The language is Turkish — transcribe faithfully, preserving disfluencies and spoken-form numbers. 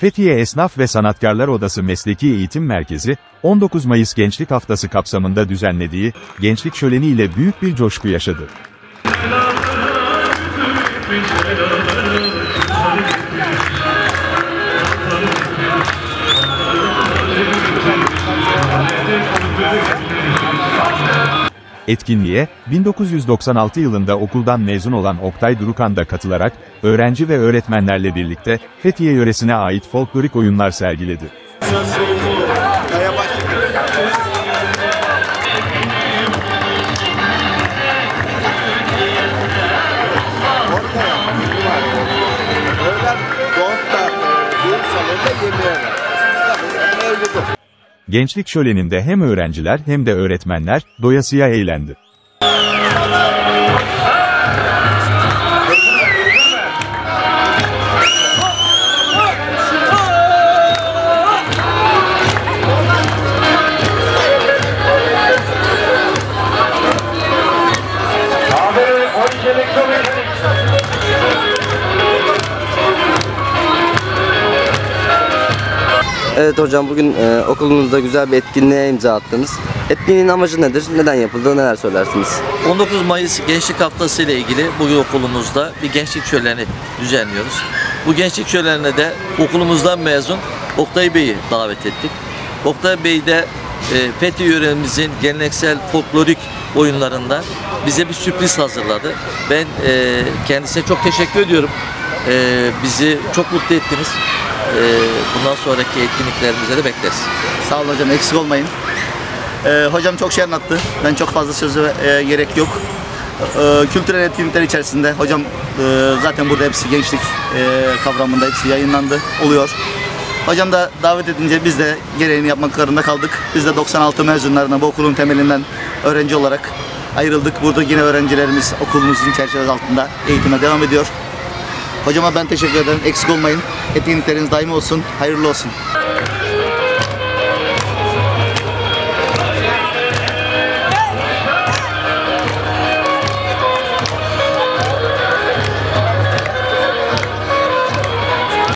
Fethiye Esnaf ve Sanatkarlar Odası Mesleki Eğitim Merkezi, on dokuz Mayıs Gençlik Haftası kapsamında düzenlediği Gençlik Şöleni ile büyük bir coşku yaşadı. Etkinliğe, bin dokuz yüz doksan altı yılında okuldan mezun olan Oktay Durukan da katılarak, öğrenci ve öğretmenlerle birlikte, Fethiye yöresine ait folklorik oyunlar sergiledi. Gençlik Şöleni'nde hem öğrenciler hem de öğretmenler, doyasıya eğlendi. Evet hocam, bugün e, okulunuzda güzel bir etkinliğe imza attınız. Etkinliğin amacı nedir? Neden yapıldı? Neler söylersiniz? on dokuz Mayıs Gençlik Haftası ile ilgili bugün okulumuzda bir gençlik şöleni düzenliyoruz. Bu gençlik şölenine de okulumuzdan mezun Oktay Bey'i davet ettik. Oktay Bey de e, Fethiye yöremizin geleneksel folklorik oyunlarından bize bir sürpriz hazırladı. Ben e, kendisine çok teşekkür ediyorum. E, bizi çok mutlu ettiniz. Bundan sonraki etkinliklerimize de bekleriz. Sağ olun hocam, eksik olmayın. Ee, hocam çok şey anlattı. Ben çok fazla söze e, gerek yok. Ee, kültürel etkinlikler içerisinde hocam e, zaten burada hepsi gençlik e, kavramında hepsi yayınlandı, oluyor. Hocam da davet edince biz de gereğini yapmak zorunda kaldık. Biz de doksan altı mezunlarına bu okulun temelinden öğrenci olarak ayrıldık. Burada yine öğrencilerimiz okulumuzun çerçevesi altında eğitime devam ediyor. Hocama ben teşekkür ederim. Eksik olmayın. Etkinlikleriniz daimi olsun. Hayırlı olsun.